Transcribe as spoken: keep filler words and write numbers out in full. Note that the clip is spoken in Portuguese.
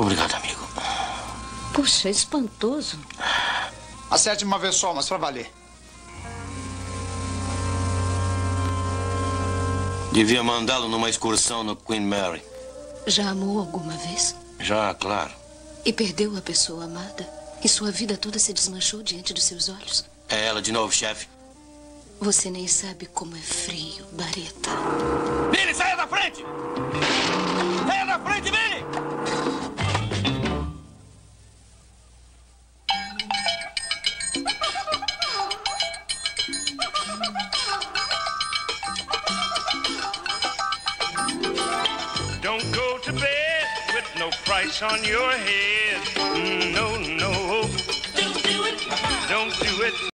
Obrigado, amigo. Puxa, espantoso. Acerte uma vez só, mas pra valer. Devia mandá-lo numa excursão no Queen Mary. Já amou alguma vez? Já, claro. E perdeu a pessoa amada? E sua vida toda se desmanchou diante dos seus olhos? É ela de novo, chefe. Você nem sabe como é frio, Bareta. Billy, saia da frente! Saia da frente, Billy! Don't go to bed with no price on your head. No, no. Don't do it. Don't do it.